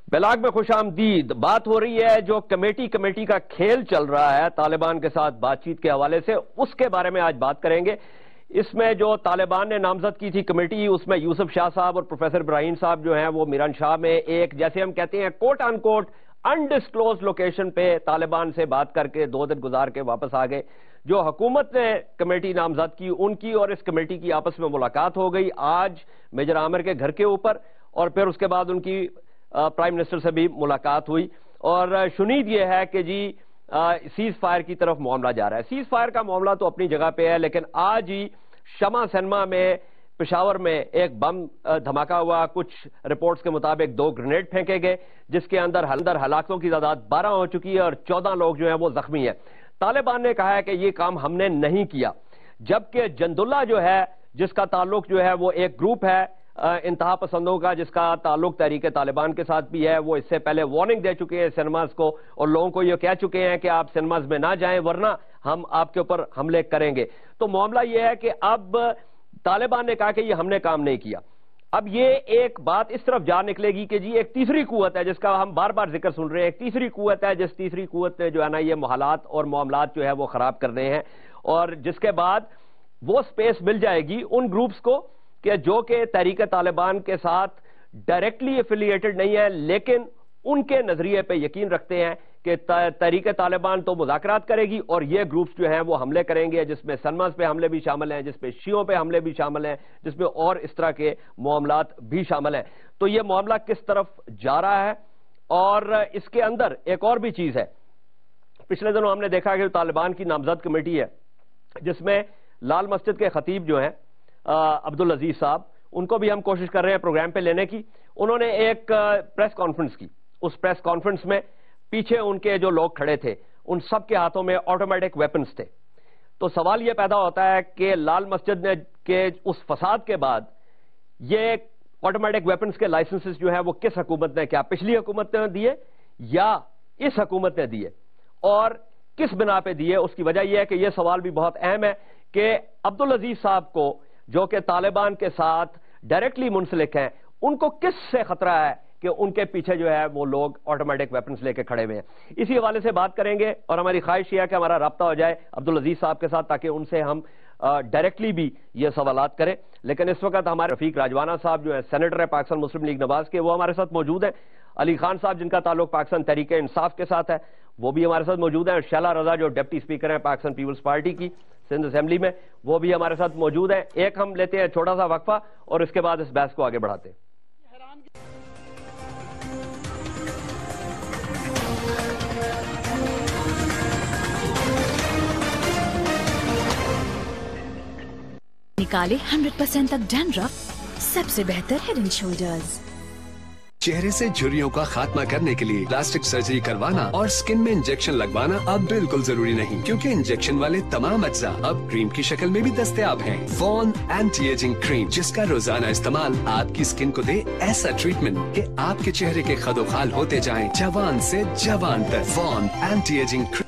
Blog میں خوش آمدید. بات ہو رہی ہے جو کمیٹی کا کھیل چل رہا ہے طالبان کے ساتھ بات چیت کے حوالے سے، اس کے بارے میں آج بات کریں گے. اس میں جو طالبان نے نامزد کی تھی کمیٹی، اس میں یوسف شاہ صاحب اور پروفیسر ابراہیم صاحب جو ہیں وہ میران شاہ میں ایک، جیسے ہم کہتے ہیں کوٹ ان کوٹ انڈسکلوز لوکیشن پہ طالبان سے بات کر کے 2 دن گزار کے واپس آ گئے. جو حکومت نے کمیٹی نامزد کی، ان کی اور اس کمیٹی کی آپس میں ملاقات ہو گئی آج میجر عامر کے گھر کے اوپر، اور پھر اس کے بعد ان کی پرائم منسٹر سے بھی ملاقات ہوئی. اور شنید یہ ہے کہ جی سیز فائر کی طرف معاملہ جا رہا ہے. سیز فائر کا معاملہ تو اپنی جگہ پہ ہے، لیکن آج ہی شمع سینما میں پشاور میں ایک بم دھماکہ ہوا. کچھ رپورٹس کے مطابق 2 گرینیڈ پھینکے گئے، جس کے اندر ہلاکتوں کی تعداد 12 ہو چکی ہے اور 14 لوگ جو ہیں وہ زخمی ہیں. طالبان نے کہا ہے کہ یہ کام ہم نے نہیں کیا، جبکہ جندلہ جو ہے جس کا تعلق جو ہے وہ ایک گروپ ہے انتہا پسندوں کا، جس کا تعلق تحریک طالبان کے ساتھ بھی ہے، وہ اس سے پہلے وارننگ دے چکے ہیں سینماز کو اور لوگوں کو یہ کہہ چکے ہیں کہ آپ سینماز میں نہ جائیں ورنہ ہم آپ کے اوپر حملے کریں گے. تو معاملہ یہ ہے کہ اب طالبان نے کہا کہ یہ ہم نے کام نہیں کیا. اب یہ ایک بات اس طرف جا نکلے گی کہ جی ایک تیسری قوت ہے جس کا ہم بار بار ذکر سن رہے ہیں. ایک تیسری قوت ہے، جس تیسری قوت نے جو ہے نا یہ محالات اور معاملات جو ہے وہ خراب کرنے ہیں، اور جس کے بعد وہ سپیس مل جائے گی ان گروپس کو کہ جو کہ تحریک طالبان کے ساتھ ڈائریکٹلی ایفیلیٹڈ نہیں ہے، لیکن ان کے نظریے پہ یقین رکھتے ہیں کہ تحریک طالبان تو مذاکرات کرے گی اور یہ گروپس جو ہیں وہ حملے کریں گے، جس میں سنماز پہ حملے بھی شامل ہیں، جس میں شیعوں پہ حملے بھی شامل ہیں، جس میں اور اس طرح کے معاملات بھی شامل ہیں. تو یہ معاملہ کس طرف جا رہا ہے؟ اور اس کے اندر ایک اور بھی چیز ہے. پچھلے دنوں ہم نے دیکھا کہ طالبان کی نامزد کمیٹی ہے جس میں لال مسجد کے خطیب جو ہیں عبدالعزیز صاحب، ان کو بھی ہم کوشش کر رہے ہیں پروگرام پہ لینے کی. انہوں نے ایک پریس کانفرنس کی. اس پریس کانفرنس میں پیچھے ان کے جو لوگ کھڑے تھے ان سب کے ہاتھوں میں آٹومیٹک ویپنز تھے. تو سوال یہ پیدا ہوتا ہے کہ لال مسجد نے کے اس فساد کے بعد یہ آٹومیٹک ویپنز کے لائسنسز جو ہیں وہ کس حکومت نے، کیا پچھلی حکومت نے دیے یا اس حکومت نے دیے، اور کس بنا پہ دیے؟ اس کی وجہ یہ ہے کہ یہ سوال بھی بہت اہم ہے کہ عبدالعزیز صاحب کو جو کہ طالبان کے ساتھ ڈائریکٹلی منسلک ہیں، ان کو کس سے خطرہ ہے کہ ان کے پیچھے جو ہے وہ لوگ آٹومیٹک ویپنز لے کے کھڑے ہوئے ہیں. اسی حوالے سے بات کریں گے اور ہماری خواہش یہ ہے کہ ہمارا رابطہ ہو جائے عبدالعزیز صاحب کے ساتھ تاکہ ان سے ہم ڈائریکٹلی بھی یہ سوالات کریں. لیکن اس وقت ہمارے رفیق راجوانہ صاحب جو ہیں سینیٹر ہے پاکستان مسلم لیگ نواز کے، وہ ہمارے ساتھ موجود ہیں. علی خان صاحب جن کا تعلق پاکستان تحریک انصاف کے ساتھ ہے وہ بھی ہمارے ساتھ موجود ہیں. اور شیلا رضا جو ڈپٹی اسپیکر ہیں پاکستان پیپلز پارٹی کی سندھ اسمبلی میں، وہ بھی ہمارے ساتھ موجود ہیں. ایک ہم لیتے ہیں چھوٹا سا وقفہ اور اس کے بعد اس بحث کو آگے بڑھاتے ہیں. نکالے 100% تک ڈینڈرف، سب سے بہتر ہیڈ اینڈ شولڈرز. چہرے سے جھریوں کا خاتمہ کرنے کے لیے پلاسٹک سرجری کروانا اور اسکن میں انجیکشن لگوانا اب بالکل ضروری نہیں، کیونکہ انجیکشن والے تمام اجزاء اب کریم کی شکل میں بھی دستیاب ہیں. فون اینٹی ایجنگ کریم، جس کا روزانہ استعمال آپ کی اسکن کو دے ایسا ٹریٹمنٹ کہ آپ کے چہرے کے خد و خال ہوتے جائیں جوان سے جوان تک. فون اینٹی ایجنگ کریم.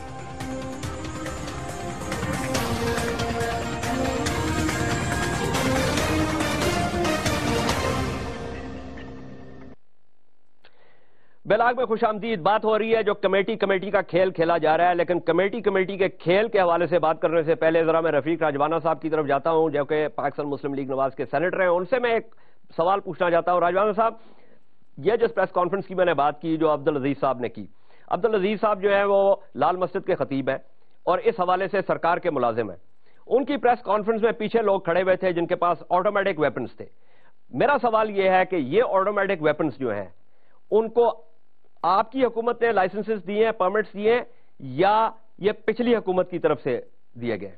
بلاگ میں خوش آمدید. بات ہو رہی ہے جو کمیٹی کا کھیل کھیلا جا رہا ہے، لیکن کمیٹی کے کھیل کے حوالے سے بات کرنے سے پہلے ذرا میں رفیق راجوانہ صاحب کی طرف جاتا ہوں جو کہ پاکستان مسلم لیگ نواز کے سینیٹر ہیں. ان سے میں ایک سوال پوچھنا چاہتا ہوں. راجوانہ صاحب، یہ جس پریس کانفرنس کی میں نے بات کی جو عبدالعزیز صاحب نے کی، عبدالعزیز صاحب جو ہیں وہ لال مسجد کے خطیب ہیں اور اس حوالے سے سرکار کے ملازم ہیں. ان کی پریس کانفرنس میں پیچھے لوگ کھڑے ہوئے تھے جن کے پاس آٹومیٹک ویپنز تھے. میرا سوال یہ ہے کہ یہ آٹومیٹک ویپنز جو ہیں ان کو آپ کی حکومت نے لائسنسز دیے ہیں، پرمٹس دیے ہیں، یا یہ پچھلی حکومت کی طرف سے دیے گئے؟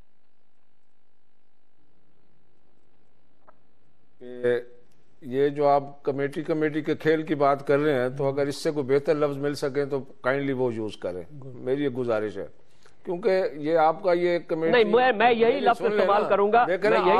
یہ جو آپ کمیٹی کے کھیل کی بات کر رہے ہیں، تو اگر اس سے کوئی بہتر لفظ مل سکے تو کائنڈلی وہ یوز کریں. میری یہ گزارش ہے، کیونکہ یہ آپ کا یہ کمیٹی. نہیں، میں یہی لفظ استعمال کروں گا،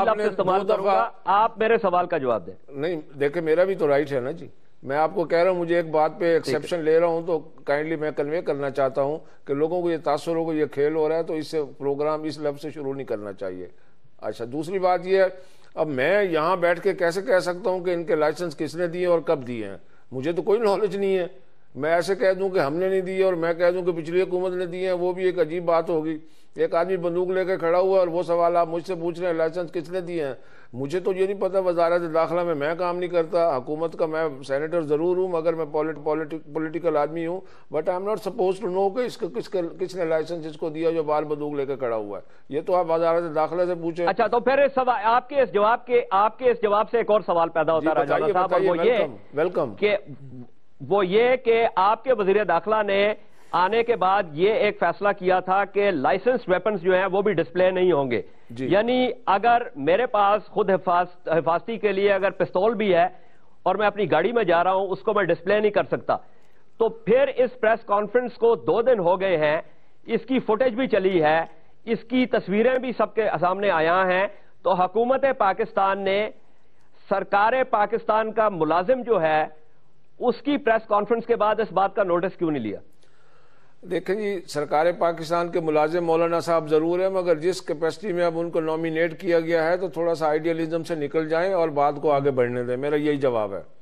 آپ میرے سوال کا جواب دیں. نہیں دیکھیں، میرا بھی تو رائٹ ہے نا جی. میں آپ کو کہہ رہا ہوں، مجھے ایک بات پہ ایکسیپشن لے رہا ہوں تو کائنڈلی میں کنوے کرنا چاہتا ہوں کہ لوگوں کو یہ تاثر ہو کہ یہ کھیل ہو رہا ہے تو اس سے پروگرام اس لفظ سے شروع نہیں کرنا چاہیے. اچھا، دوسری بات یہ ہے اب میں یہاں بیٹھ کے کیسے کہہ سکتا ہوں کہ ان کے لائسنس کس نے دیے اور کب دیے ہیں؟ مجھے تو کوئی نالج نہیں ہے. میں ایسے کہہ دوں کہ ہم نے نہیں دی اور میں کہہ دوں کہ پچھلی حکومت نے دی ہیں, وہ بھی ایک عجیب بات ہوگی. ایک آدمی بندوق لے کے کھڑا ہوا اور وہ سوال آپ مجھ سے پوچھ رہے ہیں لائسنس کس نے دیے ہیں. مجھے تو یہ نہیں پتا, وزارت داخلہ میں کام نہیں کرتا, حکومت کا میں سینیٹر ضرور ہوں مگر میں پولیٹیکل آدمی ہوں, but I am not supposed to know کہ کس نے لائسنس اس کو دیا جو بال بندوق لے کے کھڑا ہوا ہے. یہ تو آپ وزارت داخلہ سے پوچھیں. اچھا, تو پھر آپ کے اس جواب سے ایک اور سوال پیدا ہوتا ہے راجانہ صاحب, اور وہ یہ ویلکم کہ آپ کے وزیر داخلہ نے آنے کے بعد یہ ایک فیصلہ کیا تھا کہ لائسنس ویپنز جو ہیں وہ بھی ڈسپلے نہیں ہوں گے. یعنی اگر میرے پاس خود حفاظتی کے لیے اگر پستول بھی ہے اور میں اپنی گاڑی میں جا رہا ہوں, اس کو میں ڈسپلے نہیں کر سکتا. تو پھر اس پریس کانفرنس کو 2 دن ہو گئے ہیں, اس کی فوٹیج بھی چلی ہے, اس کی تصویریں بھی سب کے سامنے آیا ہیں, تو حکومت پاکستان نے سرکار پاکستان کا ملازم جو ہے اس کی پریس کانفرنس کے بعد اس بات کا نوٹس کیوں نہیں لیا؟ دیکھیں جی, سرکار پاکستان کے ملازم مولانا صاحب ضرور ہیں, مگر جس کیپیسٹی میں اب ان کو نومینیٹ کیا گیا ہے تو تھوڑا سا آئیڈیالزم سے نکل جائیں اور بات کو آگے بڑھنے دیں. میرا یہی جواب ہے.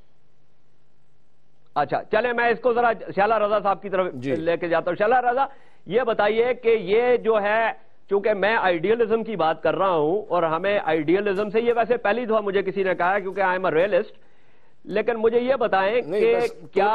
اچھا چلیں, میں اس کو ذرا شعلہ رضا صاحب کی طرف لے کے جاتا ہوں. شعلہ رضا, یہ بتائیے کہ یہ جو ہے, چونکہ میں آئیڈیالزم کی بات کر رہا ہوں اور ہمیں آئیڈیالزم سے, یہ ویسے پہلی دفعہ مجھے کسی نے کہا ہے کیونکہ آئی ایم اے ریئلسٹ, لیکن مجھے یہ بتائیں کہ کیا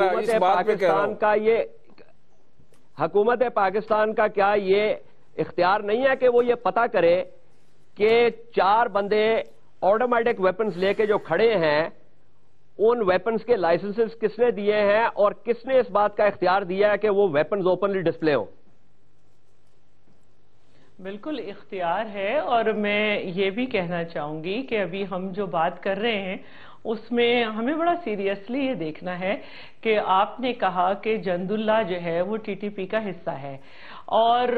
حکومت پاکستان کا کیا یہ اختیار نہیں ہے کہ وہ یہ پتہ کرے کہ 4 بندے آٹومیٹک ویپنز لے کے جو کھڑے ہیں ان ویپنز کے لائسنسز کس نے دیے ہیں اور کس نے اس بات کا اختیار دیا ہے کہ وہ ویپنز اوپنلی ڈسپلے ہوں؟ بالکل اختیار ہے, اور میں یہ بھی کہنا چاہوں گی کہ ابھی ہم جو بات کر رہے ہیں اس میں ہمیں بڑا سیریسلی یہ دیکھنا ہے کہ آپ نے کہا کہ جند اللہ جو ہے وہ ٹی ٹی پی کا حصہ ہے, اور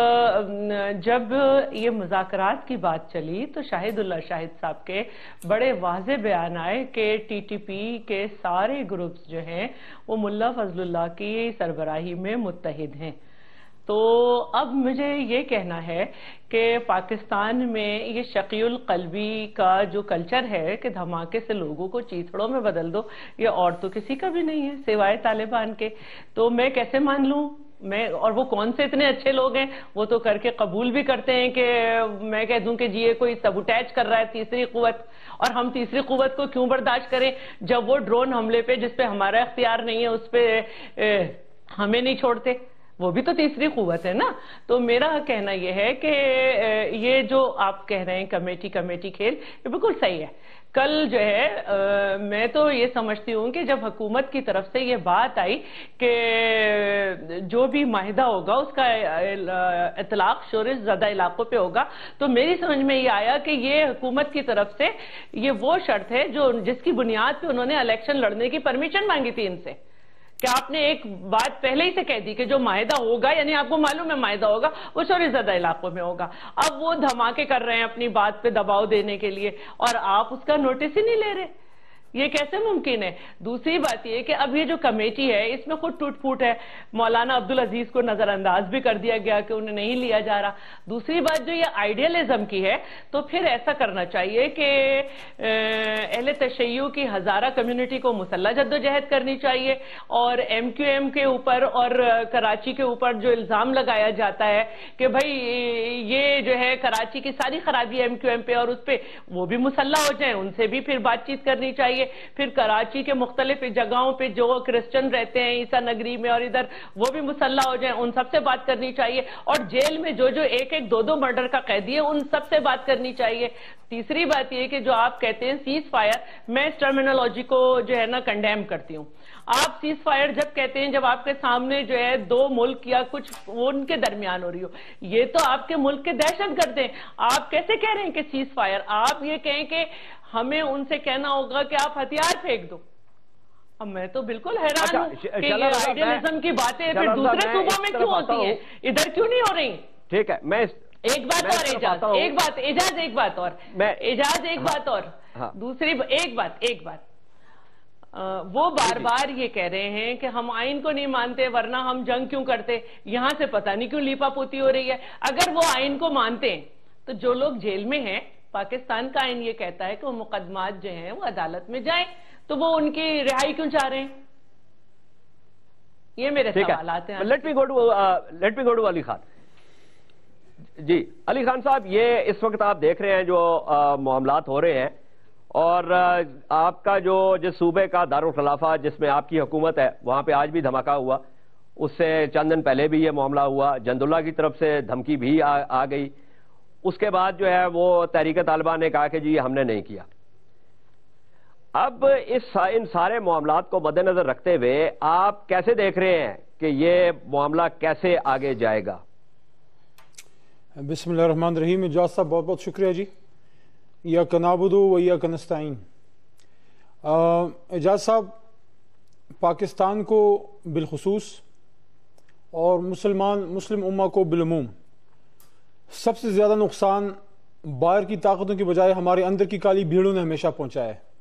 جب یہ مذاکرات کی بات چلی تو شاہد اللہ شاہد صاحب کے بڑے واضح بیان آئے کہ ٹی ٹی پی کے سارے گروپس جو ہیں وہ ملا فضل اللہ کی سربراہی میں متحد ہیں. تو اب مجھے یہ کہنا ہے کہ پاکستان میں یہ شقی القلبی کا جو کلچر ہے کہ دھماکے سے لوگوں کو چیتڑوں میں بدل دو, یہ اور تو کسی کا بھی نہیں ہے سوائے طالبان کے. تو میں کیسے مان لوں اور وہ کون سے اتنے اچھے لوگ ہیں, وہ تو کر کے قبول بھی کرتے ہیں کہ میں کہہ دوں کہ جی یہ کوئی سبوٹیج کر رہا ہے تیسری قوت, اور ہم تیسری قوت کو کیوں برداشت کریں جب وہ ڈرون حملے پہ جس پہ ہمارا اختیار نہیں ہے اس پہ ہمیں نہیں چھوڑتے, وہ بھی تو تیسری قوت ہے نا. تو میرا کہنا یہ ہے کہ یہ جو آپ کہہ رہے ہیں کمیٹی کھیل, یہ بالکل صحیح ہے. کل جو ہے میں تو یہ سمجھتی ہوں کہ جب حکومت کی طرف سے یہ بات آئی کہ جو بھی معاہدہ ہوگا اس کا اطلاق شورش زدہ علاقوں پہ ہوگا, تو میری سمجھ میں یہ آیا کہ یہ حکومت کی طرف سے یہ وہ شرط ہے جس کی بنیاد پہ انہوں نے الیکشن لڑنے کی پرمیشن مانگی تھی ان سے, کہ آپ نے ایک بات پہلے ہی سے کہہ دی کہ جو معاہدہ ہوگا, یعنی آپ کو معلوم ہے معاہدہ ہوگا, وہ شورش زدہ علاقوں میں ہوگا. اب وہ دھماکے کر رہے ہیں اپنی بات پہ دباؤ دینے کے لیے, اور آپ اس کا نوٹس ہی نہیں لے رہے. یہ کیسے ممکن ہے؟ دوسری بات یہ کہ اب یہ جو کمیٹی ہے اس میں خود ٹوٹ پھوٹ ہے, مولانا عبدالعزیز کو نظر انداز بھی کر دیا گیا کہ انہیں نہیں لیا جا رہا. دوسری بات جو یہ آئیڈیالزم کی ہے, تو پھر ایسا کرنا چاہیے کہ اہل تشیع کی ہزارہ کمیونٹی کو مسلح جدوجہد کرنی چاہیے, اور ایم کیو ایم کے اوپر اور کراچی کے اوپر جو الزام لگایا جاتا ہے کہ بھائی یہ جو ہے کراچی کی ساری خرابی ایم کیو ایم پہ, اور اس پہ وہ بھی مسلح ہو جائیں, ان سے بھی پھر بات چیت کرنی چاہیے. پھر کراچی کے مختلف جگہوں پہ جو کرسچن رہتے ہیں عیسیٰ نگری میں اور ادھر, وہ بھی مسلح ہو جائیں, ان سب سے بات کرنی چاہیے. اور جیل میں جو ایک دو مرڈر کا قیدی ہے ان سب سے بات کرنی چاہیے. تیسری بات یہ کہ جو آپ کہتے ہیں سیز فائر, میں اس ٹرمینالوجی کو جو ہے نا کنڈیم کرتی ہوں. آپ سیز فائر جب کہتے ہیں جب آپ کے سامنے جو ہے 2 ملک یا کچھ ان کے درمیان ہو رہی ہو, یہ تو آپ کے ملک کے دہشت گرد ہیں. آپ کیسے کہہ رہے ہیں کہ سیز فائر؟ آپ یہ کہیں کہ ہمیں ان سے کہنا ہوگا کہ آپ ہتھیار پھینک دو. اب میں تو بالکل حیران ہوں کہ یہ آئیڈیالزم کی باتیں پھر دوسرے صوبوں میں کیوں ہوتی ہیں, ادھر کیوں نہیں ہو رہی؟ ٹھیک ہے, میں ایک بات اور اعجاز, ایک بات اور دوسری ایک بات وہ بار بار یہ کہہ رہے ہیں کہ ہم آئین کو نہیں مانتے ورنہ ہم جنگ کیوں کرتے. یہاں سے پتہ نہیں کیوں لیپا پوتی ہو رہی ہے. اگر وہ آئین کو مانتے ہیں تو جو لوگ جیل میں ہیں پاکستان کا آئین یہ کہتا ہے کہ وہ مقدمات جو ہیں وہ عدالت میں جائیں، تو وہ ان کی رہائی کیوں چاہ رہے ہیں؟ یہ میرے سوالات ہیں. Let me go to Ali Khan. جی علی خان صاحب، یہ اس وقت آپ دیکھ رہے ہیں جو معاملات ہو رہے ہیں، اور آپ کا جو جس صوبے کا دارالخلافہ جس میں آپ کی حکومت ہے وہاں پہ آج بھی دھماکہ ہوا، اس سے چند دن پہلے بھی یہ معاملہ ہوا، جنداللہ کی طرف سے دھمکی بھی آ گئی. اس کے بعد جو ہے وہ تحریک طالبان نے کہا کہ جی ہم نے نہیں کیا. اب ان سارے معاملات کو مد نظر رکھتے ہوئے آپ کیسے دیکھ رہے ہیں کہ یہ معاملہ کیسے آگے جائے گا؟ بسم اللہ الرحمن الرحیم. اجاز صاحب بہت بہت شکریہ جی. ایاک نعبد و ایاک نستعین. اجاز صاحب، پاکستان کو بالخصوص اور مسلم امہ کو بالعموم سب سے زیادہ نقصان باہر کی طاقتوں کی بجائے ہمارے اندر کی کالی بھیڑوں نے ہمیشہ پہنچایا ہے.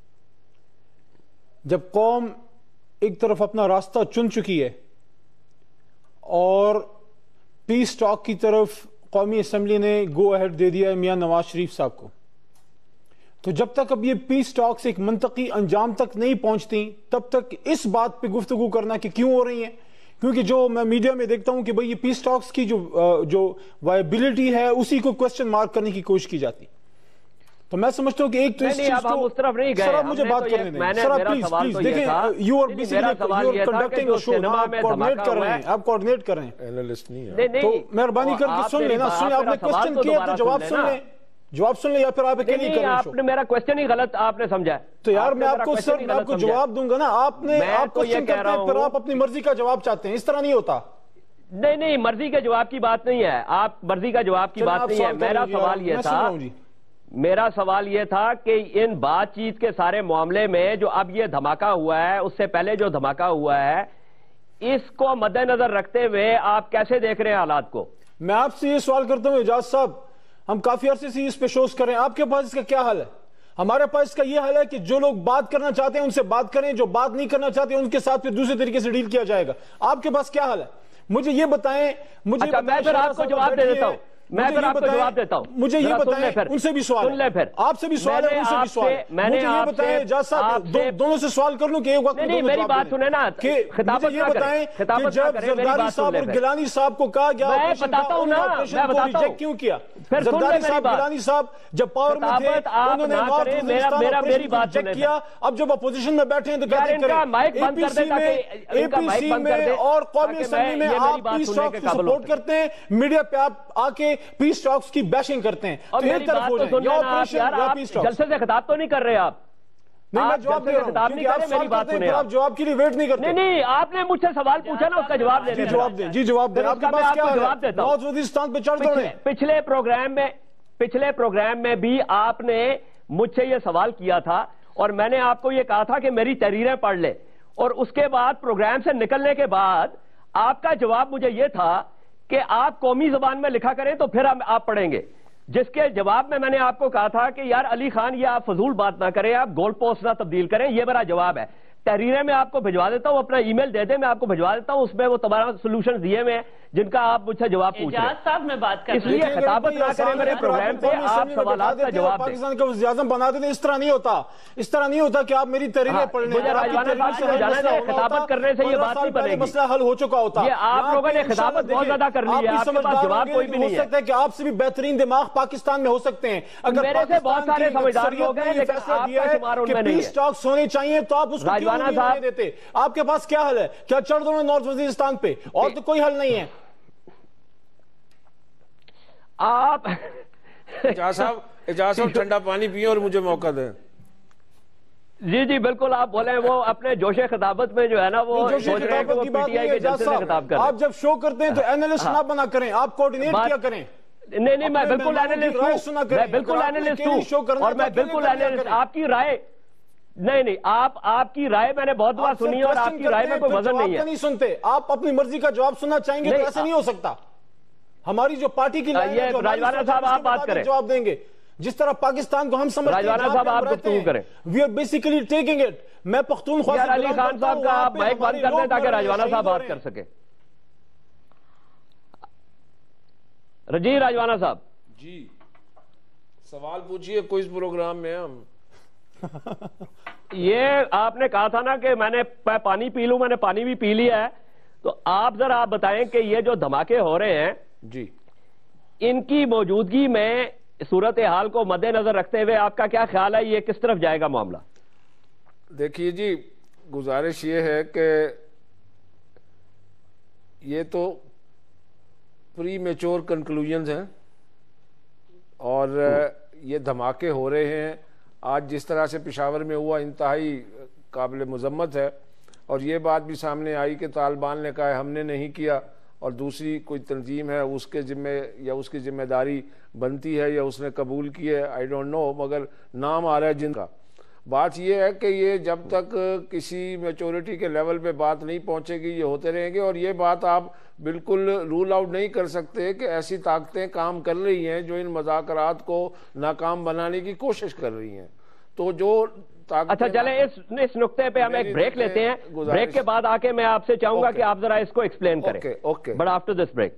جب قوم ایک طرف اپنا راستہ چن چکی ہے اور پیس ٹاک کی طرف قومی اسمبلی نے گو اہیڈ دے دیا ہے میاں نواز شریف صاحب کو، تو جب تک اب یہ پیس ٹاکس ایک منطقی انجام تک نہیں پہنچتی تب تک اس بات پہ گفتگو کرنا کہ کیوں ہو رہی ہیں، کیونکہ جو میں میڈیا میں دیکھتا ہوں کہ بھئی یہ پیس ٹاکس کی جو وائبلٹی ہے اسی کو کوسچن مارک کرنے کی کوشش کی جاتی. تو میں سمجھتا ہوں کہ ایک تو اس چیز کو اس طرف نہیں گئے. سر آپ مجھے بات کرنے دیں. سر آپ پلیز دیکھیں، you are basically conducting a show نا، آپ کوارڈینیٹ کر رہے ہیں، آپ کوارڈینیٹ کر رہے ہیں. اینالسٹ نہیں ہے تو مہربانی کر کے سن لینا، آپ نے کوسچن کیا تو جواب سن لیں، جواب سن لیں، یا پھر آپ اکیلے ہی کریں. آپ نے میرا کوسچن ہی غلط آپ نے سمجھا. تو یار میں آپ کو سر میں آپ کو جواب دوں گا نا. آپ کوسچن کرتے ہیں پھر آپ اپنی مرضی کا جواب چاہتے ہیں، اس طرح نہیں ہوتا. نہیں، مرضی کے جواب کی بات نہیں ہے، آپ مرضی کا جواب کی بات نہیں ہے. میرا سوال یہ تھا کہ ان بات چیت کے سارے معاملے میں جو اب یہ دھماکہ ہوا ہے، اس سے پہلے جو دھماکہ ہوا ہے، اس کو مد نظر رکھتے ہوئے آپ کیسے دیکھ رہے ہیں حالات کو؟ میں آپ سے یہ سوال کرتا ہوں اجاز صاحب، ہم کافی عرصے سے اس پہ شوز کریں، آپ کے پاس اس کا کیا حل ہے؟ ہمارے پاس اس کا یہ حل ہے کہ جو لوگ بات کرنا چاہتے ہیں ان سے بات کریں، جو بات نہیں کرنا چاہتے ان کے ساتھ پھر دوسرے طریقے سے ڈیل کیا جائے گا. آپ کے پاس کیا حل ہے؟ مجھے یہ بتائیں. میں پھر آپ کو جواب دے دیتا ہوں. مجھے یہ بتائیں، ان سے بھی سوال ہے، آپ سے بھی سوال ہے، ان سے بھی سوال ہے. مجھے یہ بتائیں اجاز صاحب، دونوں سے سوال کر لوں کہ ایک وقت میں میری بات سنیں نا. مجھے یہ بتائیں کہ جب زرداری صاحب اور گیلانی صاحب کو کہا گیا آپریشن کو ریجیکٹ کیوں کیا؟ زرداری صاحب گیلانی صاحب جب پاور میں تھے انہوں نے نارتھ وزیرستان آپریشن کو ریجیکٹ کیا. اب جب اپوزیشن میں بیٹھے ہیں تو کہتے ہیں اے پی سی میں اور قومی اسمبلی میں آپ پیس ٹاک کو سپورٹ کرتے ہیں، میڈیا پہ آپ آ کے پیس ٹاکس کی بیشنگ کرتے ہیں. اور میری بات تو سن لینا آپ جلسے سے خطاب تو نہیں کر رہے. آپ نہیں، میں جواب دے رہا ہوں کیونکہ آپ سوال کرتے ہیں، آپ جواب کے لیے ویٹ نہیں کرتے. نہیں، آپ نے مجھ سے سوال پوچھا نا، اس کا جواب دے. جی جواب دیں، جی جواب دیں. آپ کے پاس کیا ہے؟ نارتھ وزیرستان پہ چڑھ دوڑیں. پچھلے پروگرام میں بھی آپ نے مجھ سے یہ سوال کیا تھا اور میں نے آپ کو یہ کہا تھا کہ میری تحریریں پڑھ لے، اور اس کے بعد پروگرام سے نکلنے کے بعد آپ کا جواب مجھے یہ تھا کہ آپ قومی زبان میں لکھا کریں تو پھر آپ پڑھیں گے، جس کے جواب میں نے آپ کو کہا تھا کہ یار علی خان یہ آپ فضول بات نہ کریں، آپ گول پوسٹ نہ تبدیل کریں. یہ میرا جواب ہے. تحریریں میں آپ کو بھجوا دیتا ہوں، اپنا ای میل دے دیں، میں آپ کو بھجوا دیتا ہوں، اس میں وہ تمہارا سولوشن دیے ہوئے ہیں جن کا آپ مجھ سے جواب پوچھ رہے ہیں. اجاز صاحب میں بات کر اس لیے خطابت نہ کریں میرے پروگرام پہ، آپ سوالات کا جواب دیں. پاکستان کا وزیر اعظم بنا دیتے. اس طرح نہیں ہوتا، اس طرح نہیں ہوتا کہ آپ میری تحریریں پڑھ لیں. مجھے راجوانا صاحب سے جانا ہے، خطابت کرنے سے یہ بات نہیں بنے گی. مسئلہ حل ہو چکا ہوتا. یہ آپ لوگوں نے خطابت بہت زیادہ کر لی ہے، آپ کے پاس جواب کوئی بھی نہیں ہے. ہو سکتا ہے کہ آپ سے بھی بہترین دماغ پاکستان میں ہو سکتے ہیں. اگر میرے سے بہت سارے سمجھدار لوگ ہیں لیکن آپ کا شمار ان میں نہیں ہے. پیس ٹاکس ہونے چاہیے تو آپ اس کو کیوں نہیں ہونے دیتے؟ آپ کے پاس کیا حل ہے؟ کیا چڑھ دو نارتھ وزیرستان پہ؟ اور تو کوئی حل نہیں ہے. آپ اجاز صاحب ٹھنڈا پانی پیئیں اور مجھے موقع دیں. جی بالکل آپ بولیں. وہ اپنے جوش خطابت میں جو ہے نا وہ جوش خطابت کی بات نہیں ہے. آپ جب شو کرتے ہیں تو اینالسٹ نہ بنا کریں، آپ کوارڈینیٹ کیا کریں. نہیں، میں بالکل اینالسٹ ہوں، میں بالکل اینالسٹ ہوں، اور میں بالکل اینالسٹ. آپ کی رائے نہیں، آپ کی رائے میں نے بہت بار سنی ہے اور آپ کی رائے میں کوئی وزن نہیں ہے. نہیں سنتے آپ، اپنی مرضی کا جواب سننا چاہیں گے تو ایسے نہیں ہو سکتا. ہماری جو پارٹی کی لائن ہے، راجوانا صاحب آپ بات کریں، جواب دیں گے جس طرح پاکستان کو ہم سمجھتے ہیں. راجوانا صاحب آپ گفتگو کریں. We are basically taking it. میں پختونخوا سے علی خان صاحب کا آپ مائک بند کر دیں تاکہ راجوانا صاحب بات کر سکیں. جی راجوانا صاحب. جی سوال پوچھیے کوئی پروگرام میں ہم یہ آپ نے کہا تھا نا کہ میں پانی پی لوں، میں نے پانی بھی پی لیا ہے، تو آپ ذرا آپ بتائیں کہ یہ جو دھماکے ہو رہے ہیں جی ان کی موجودگی میں صورتحال کو مد نظر رکھتے ہوئے آپ کا کیا خیال ہے، یہ کس طرف جائے گا معاملہ؟ دیکھیے جی، گزارش یہ ہے کہ یہ تو پری میچور کنکلوژنز ہیں اور یہ دھماکے ہو رہے ہیں آج جس طرح سے پشاور میں ہوا انتہائی قابل مذمت ہے، اور یہ بات بھی سامنے آئی کہ طالبان نے کہا ہے ہم نے نہیں کیا اور دوسری کوئی تنظیم ہے اس کے ذمہ یا اس کی ذمہ داری بنتی ہے یا اس نے قبول کی ہے، آئی ڈونٹ نو، مگر نام آ رہا ہے جن کا۔ بات یہ ہے کہ یہ جب تک کسی میچورٹی کے لیول پہ بات نہیں پہنچے گی یہ ہوتے رہیں گے، اور یہ بات آپ بالکل رول آؤٹ نہیں کر سکتے کہ ایسی طاقتیں کام کر رہی ہیں جو ان مذاکرات کو ناکام بنانے کی کوشش کر رہی ہیں۔ تو جو اچھا چلیں اس نقطے پہ ہم ایک بریک لیتے ہیں، بریک کے بعد آ کے میں آپ سے چاہوں گا کہ آپ ذرا اس کو ایکسپلین کریں، بٹ آفٹر دس بریک۔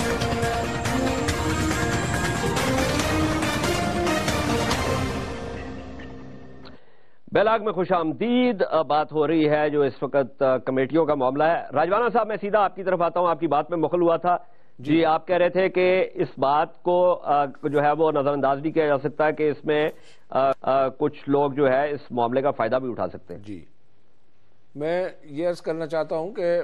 بیلاگ میں خوش آمدید، بات ہو رہی ہے جو اس وقت کمیٹیوں کا معاملہ ہے۔ راجوانہ صاحب میں سیدھا آپ کی طرف آتا ہوں، آپ کی بات میں مخل ہوا تھا جی، آپ کہہ رہے تھے کہ اس بات کو جو ہے وہ نظر انداز بھی کیا جا سکتا ہے کہ اس میں کچھ لوگ جو ہے اس معاملے کا فائدہ بھی اٹھا سکتے ہیں۔ جی میں یہ عرض کرنا چاہتا ہوں کہ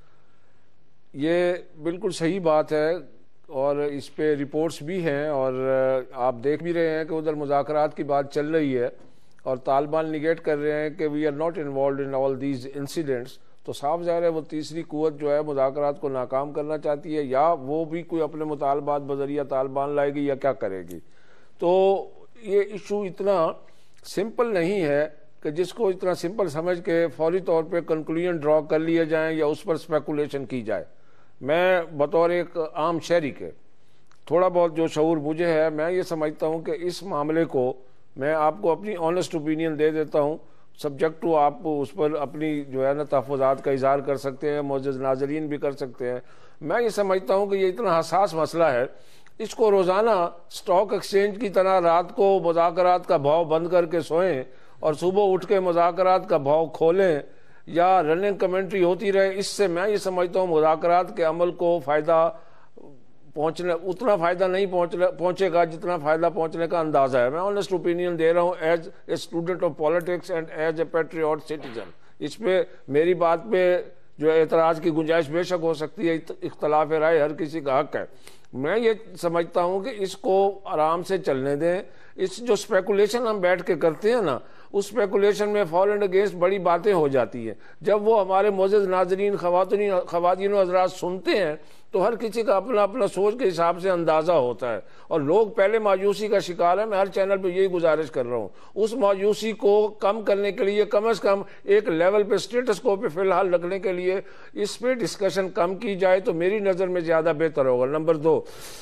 یہ بالکل صحیح بات ہے اور اس پہ رپورٹس بھی ہیں اور آپ دیکھ بھی رہے ہیں کہ ادھر مذاکرات کی بات چل رہی ہے اور طالبان نیگیٹ کر رہے ہیں کہ we are not involved in all these incidents, تو صاف ظاہر ہے وہ تیسری قوت جو ہے مذاکرات کو ناکام کرنا چاہتی ہے، یا وہ بھی کوئی اپنے مطالبات بذریعہ طالبان لائے گی یا کیا کرے گی۔ تو یہ ایشو اتنا سمپل نہیں ہے کہ جس کو اتنا سمپل سمجھ کے فوری طور پہ کنکلوژن ڈرا کر لیے جائیں یا اس پر اسپیکولیشن کی جائے۔ میں بطور ایک عام شہری کے تھوڑا بہت جو شعور مجھے ہے، میں یہ سمجھتا ہوں کہ اس معاملے کو میں آپ کو اپنی آنیسٹ اوپینین دے دیتا ہوں، سبجیکٹ ٹو آپ اس پر اپنی جو ہے نا تحفظات کا اظہار کر سکتے ہیں، معزز ناظرین بھی کر سکتے ہیں۔ میں یہ سمجھتا ہوں کہ یہ اتنا حساس مسئلہ ہے، اس کو روزانہ سٹاک ایکسچینج کی طرح رات کو مذاکرات کا بھاؤ بند کر کے سوئیں اور صبح اٹھ کے مذاکرات کا بھاؤ کھولیں یا رننگ کمنٹری ہوتی رہے، اس سے میں یہ سمجھتا ہوں مذاکرات کے عمل کو فائدہ اتنا فائدہ نہیں پہنچے گا جتنا فائدہ پہنچنے کا اندازہ ہے۔ میں آنیسٹ اوپینین دے رہا ہوں as a student of politics and as a patriot citizen. اس پہ میری بات پہ جو اعتراض کی گنجائش بے شک ہو سکتی ہے، اختلاف رائے ہر کسی کا حق ہے۔ میں یہ سمجھتا ہوں کہ اس کو آرام سے چلنے دیں۔ اس جو اسپیکولیشن ہم بیٹھ کے کرتے ہیں نا، اس اسپیکولیشن میں فار اینڈ اگینسٹ بڑی باتیں ہو جاتی ہیں۔ جب وہ ہمارے معزز ناظرین خواتین و حضرات سنتے ہیں تو ہر کسی کا اپنا اپنا سوچ کے حساب سے اندازہ ہوتا ہے، اور لوگ پہلے مایوسی کا شکار ہے۔ میں ہر چینل پہ یہی گزارش کر رہا ہوں، اس مایوسی کو کم کرنے کے لیے کم از کم ایک لیول پہ اسٹیٹس کو پہ فی الحال رکھنے کے لیے اس پہ ڈسکشن کم کی جائے تو میری نظر میں زیادہ بہتر ہوگا۔ نمبر 2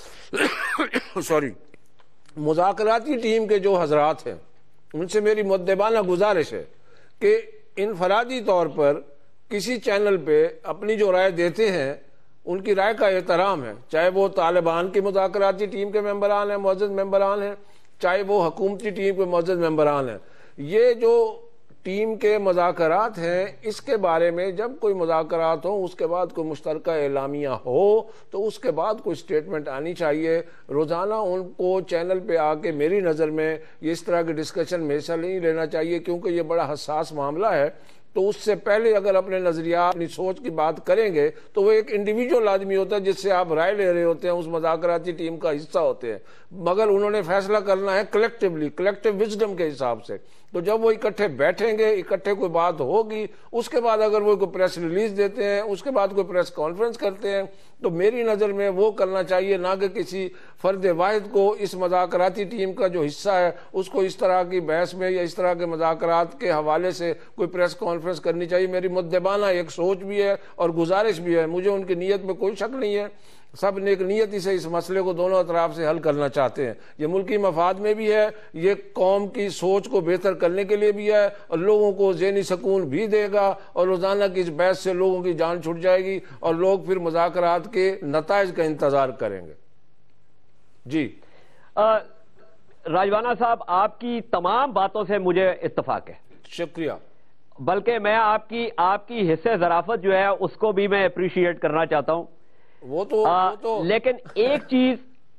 مذاکراتی ٹیم کے جو حضرات ہیں ان سے میری مؤدبانہ گزارش ہے کہ انفرادی طور پر کسی چینل پہ اپنی جو رائے دیتے ہیں ان کی رائے کا احترام ہے، چاہے وہ طالبان کی مذاکراتی ٹیم کے ممبران ہیں، معزز ممبران ہیں، چاہے وہ حکومتی ٹیم کے معزز ممبران ہیں۔ یہ جو ٹیم کے مذاکرات ہیں اس کے بارے میں جب کوئی مذاکرات ہوں اس کے بعد کوئی مشترکہ اعلامیہ ہو تو اس کے بعد کوئی سٹیٹمنٹ آنی چاہیے۔ روزانہ ان کو چینل پہ آ کے میری نظر میں یہ اس طرح کی ڈسکشن میں حصہ نہیں لینا چاہیے، کیونکہ یہ بڑا حساس معاملہ ہے۔ تو اس سے پہلے اگر اپنے نظریات اپنی سوچ کی بات کریں گے تو وہ ایک انڈیویجول آدمی ہوتا ہے جس سے آپ رائے لے رہے ہوتے ہیں، اس مذاکراتی ٹیم کا حصہ ہوتے ہیں، مگر انہوں نے فیصلہ کرنا ہے کلیکٹیو وزڈم کے حساب سے۔ تو جب وہ اکٹھے بیٹھیں گے، اکٹھے کوئی بات ہوگی، اس کے بعد اگر وہ کوئی پریس ریلیز دیتے ہیں، اس کے بعد کوئی پریس کانفرنس کرتے ہیں، تو میری نظر میں وہ کرنا چاہیے، نہ کہ کسی فرد واحد کو اس مذاکراتی ٹیم کا جو حصہ ہے اس کو اس طرح کی بحث میں یا اس طرح کے مذاکرات کے حوالے سے کوئی پریس کانفرنس کرنی چاہیے۔ میری مؤدبانہ ایک سوچ بھی ہے اور گزارش بھی ہے، مجھے ان کی نیت میں کوئی شک نہیں ہے، سب نیک نیتی سے اس مسئلے کو دونوں اطراف سے حل کرنا چاہتے ہیں۔ یہ ملکی مفاد میں بھی ہے، یہ قوم کی سوچ کو بہتر کرنے کے لیے بھی ہے، اور لوگوں کو ذہنی سکون بھی دے گا، اور روزانہ کی اس بحث سے لوگوں کی جان چھٹ جائے گی اور لوگ پھر مذاکرات کے نتائج کا انتظار کریں گے۔ جی راجوانا صاحب، آپ کی تمام باتوں سے مجھے اتفاق ہے. شکریہ. بلکہ میں آپ کی حصہ ظرافت جو ہے اس کو بھی میں اپریشیٹ کرنا چاہتا ہوں. وہ تو لیکن ایک چیز،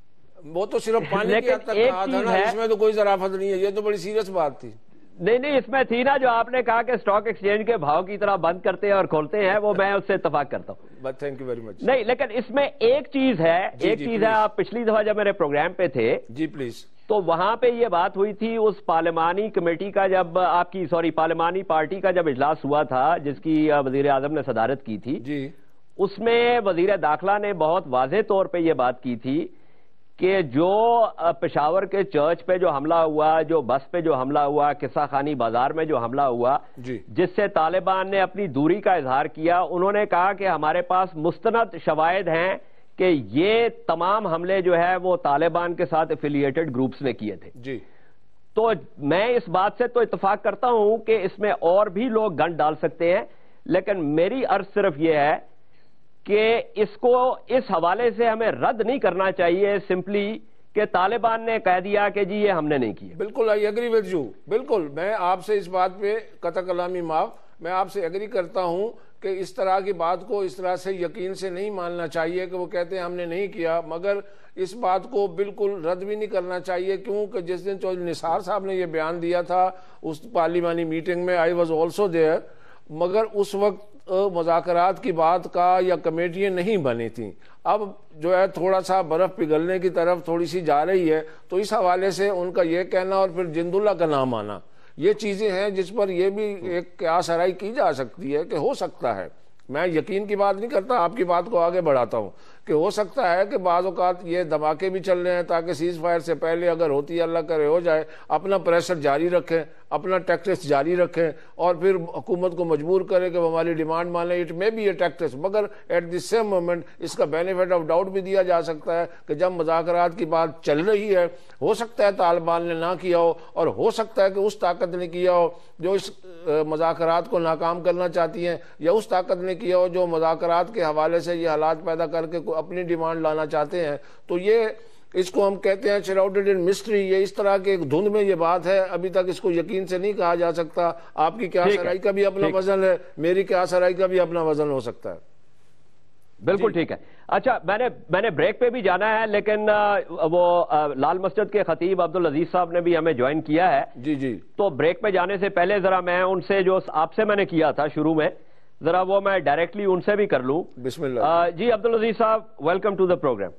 وہ تو صرف پانی کی حد تک کہا تھا نا، اس میں تو کوئی ظرافت نہیں ہے. یہ تو بڑی سیریس بات تھی. نہیں اس میں تھی نا جو آپ نے کہا کہ اسٹاک ایکسچینج کے بھاؤ کی طرح بند کرتے ہیں اور کھولتے ہیں، وہ میں اس سے اتفاق کرتا ہوں. Thank you very much. نہیں، لیکن اس میں ایک چیز ہے، آپ پچھلی دفعہ جب میرے پروگرام پہ تھے جی پلیز، تو وہاں پہ یہ بات ہوئی تھی اس پارلیمانی کمیٹی کا جب پارلیمانی پارٹی کا جب اجلاس ہوا تھا جس کی وزیر اعظم نے صدارت کی تھی جی، اس میں وزیر داخلہ نے بہت واضح طور پہ یہ بات کی تھی کہ جو پشاور کے چرچ پہ جو حملہ ہوا، جو بس پہ جو حملہ ہوا، قصہ خانی بازار میں جو حملہ ہوا، جس سے طالبان نے اپنی دوری کا اظہار کیا، انہوں نے کہا کہ ہمارے پاس مستند شواہد ہیں کہ یہ تمام حملے جو ہے وہ طالبان کے ساتھ ایفیلیٹڈ گروپس نے کیے تھے. جی، تو میں اس بات سے تو اتفاق کرتا ہوں کہ اس میں اور بھی لوگ گن ڈال سکتے ہیں، لیکن میری عرض صرف یہ ہے کہ اس کو اس حوالے سے ہمیں رد نہیں کرنا چاہیے سمپلی کہ طالبان نے کہہ دیا کہ جی یہ ہم نے نہیں کیا. بالکل آئی ایگری ود یو. بالکل میں آپ سے اس بات پہ قطع کلامی معاف، میں آپ سے ایگری کرتا ہوں کہ اس طرح کی بات کو اس طرح سے یقین سے نہیں ماننا چاہیے کہ وہ کہتے ہیں ہم نے نہیں کیا، مگر اس بات کو بالکل رد بھی نہیں کرنا چاہیے، کیونکہ جس دن چودھری نثار صاحب نے یہ بیان دیا تھا اس پارلیمانی میٹنگ میں، آئی واز آلسو دیئر، مگر اس وقت مذاکرات کی بات کا یا کمیٹیاں نہیں بنی تھیں. اب جو ہے تھوڑا سا برف پگھلنے کی طرف تھوڑی سی جا رہی ہے، تو اس حوالے سے ان کا یہ کہنا اور پھر جند اللہ کا نام آنا، یہ چیزیں ہیں جس پر یہ بھی ایک قیاس آرائی کی جا سکتی ہے کہ ہو سکتا ہے. میں یقین کی بات نہیں کرتا، آپ کی بات کو آگے بڑھاتا ہوں کہ ہو سکتا ہے کہ بعض اوقات یہ دھماکے بھی چل رہے ہیں تاکہ سیز فائر سے پہلے اگر ہوتی ہے، اللہ کرے ہو جائے، اپنا پریشر جاری رکھیں، اپنا ٹیکٹس جاری رکھیں اور پھر حکومت کو مجبور کرے کہ وہ ہماری ڈیمانڈ مان لیں. It may be a tactics, مگر ایٹ دی سیم مومنٹ اس کا بینیفٹ آف ڈاؤٹ بھی دیا جا سکتا ہے کہ جب مذاکرات کی بات چل رہی ہے، ہو سکتا ہے طالبان نے نہ کیا ہو، اور ہو سکتا ہے کہ اس طاقت نے کیا ہو جو اس مذاکرات کو ناکام کرنا چاہتی ہیں، یا اس طاقت نے کیا ہو جو مذاکرات کے حوالے سے یہ حالات پیدا کر کے اپنی ڈیمانڈ لانا چاہتے ہیں. تو یہ اس کو ہم کہتے ہیں شراؤڈڈ ان مسٹری. یہ اس طرح کے دھند میں یہ بات ہے، ابھی تک اس کو یقین سے نہیں کہا جا سکتا. آپ کی قیاس آرائی کا بھی اپنا وزن ہے، میری قیاس آرائی کا بھی اپنا وزن ہو سکتا ہے. بالکل ٹھیک ہے. اچھا، میں نے بریک پہ بھی جانا ہے، لیکن وہ لال مسجد کے خطیب عبدالعزیز صاحب نے بھی ہمیں جوائن کیا ہے. جی، تو بریک پہ جانے سے پہلے ذرا میں ان سے جو آپ سے میں نے کیا تھا شروع میں، ذرا وہ میں ڈائریکٹلی ان سے بھی کر لوں. بسم اللہ. جی عبدالعزیز صاحب، ویلکم ٹو دا پروگرام.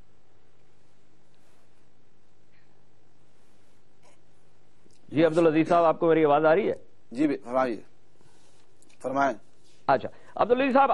جی عبدالعزیز صاحب، آپ کو میری آواز آ رہی ہے؟ جی فرمائیں. اچھا عبدالعزیز صاحب،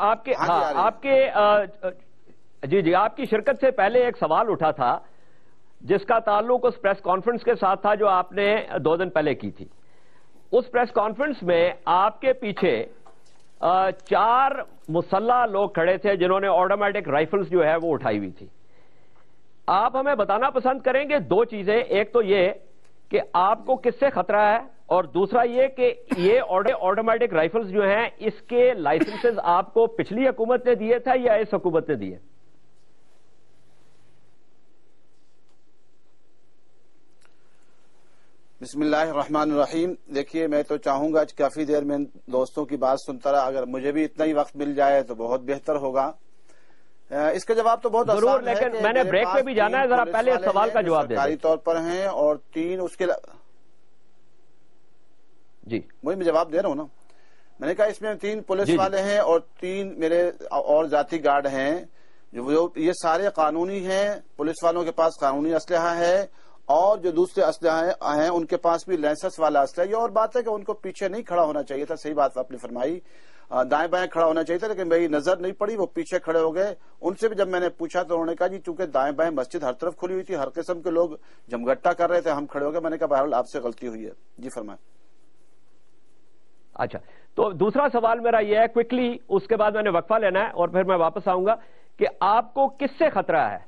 آپ کی شرکت سے پہلے ایک سوال اٹھا تھا جس کا تعلق اس پریس کانفرنس کے ساتھ تھا جو آپ نے 2 دن پہلے کی تھی. اس پریس کانفرنس میں آپ کے پیچھے 4 مسلح لوگ کھڑے تھے جنہوں نے آٹومیٹک رائفلز جو ہے وہ اٹھائی ہوئی تھی. آپ ہمیں بتانا پسند کریں گے 2 چیزیں. ایک تو یہ کہ آپ کو کس سے خطرہ ہے، اور دوسرا یہ کہ یہ آٹومیٹک رائفلز جو ہیں اس کے لائسنسز آپ کو پچھلی حکومت نے دیے تھے یا اس حکومت نے دیے؟ بسم اللہ الرحمن الرحیم. دیکھیے، میں تو چاہوں گا کافی دیر میں دوستوں کی بات سنتا رہا، اگر مجھے بھی اتنا ہی وقت مل جائے تو بہت بہتر ہوگا. اس کا جواب تو بہت آسان ہے. ضرور، لیکن میں نے بریک پہ بھی جانا ہے، ذرا پہلے اس سوال کا جواب دیں. سرکاری طور پر ہیں اور 3 اس کے جی وہی میں جواب دے رہا ہوں نا. میں نے کہا اس میں 3 پولیس والے ہیں اور 3 میرے اور ذاتی گارڈ ہیں جو یہ سارے قانونی ہیں. پولیس والوں کے پاس قانونی اسلحہ ہے اور جو دوسرے اسلحہ ہیں ان کے پاس بھی لائسنس والا اسلحہ. یہ اور بات ہے کہ ان کو پیچھے نہیں کھڑا ہونا چاہیے تھا. صحیح بات آپ نے فرمائی، دائیں بائیں کھڑا ہونا چاہیے تھا، لیکن میری نظر نہیں پڑی، وہ پیچھے کھڑے ہو گئے. ان سے بھی جب میں نے پوچھا تو انہوں نے کہا جی چونکہ دائیں بائیں مسجد ہر طرف کھلی ہوئی تھی، ہر قسم کے لوگ جمگٹا کر رہے تھے، ہم کھڑے ہو گئے. میں نے کہا بہرحال آپ سے غلطی ہوئی ہے. جی فرمائیں. اچھا، تو دوسرا سوال میرا یہ ہے کوئکلی، اس کے بعد میں نے وقفہ لینا ہے اور پھر میں واپس آؤں گا، کہ آپ کو کس سے خطرہ ہے؟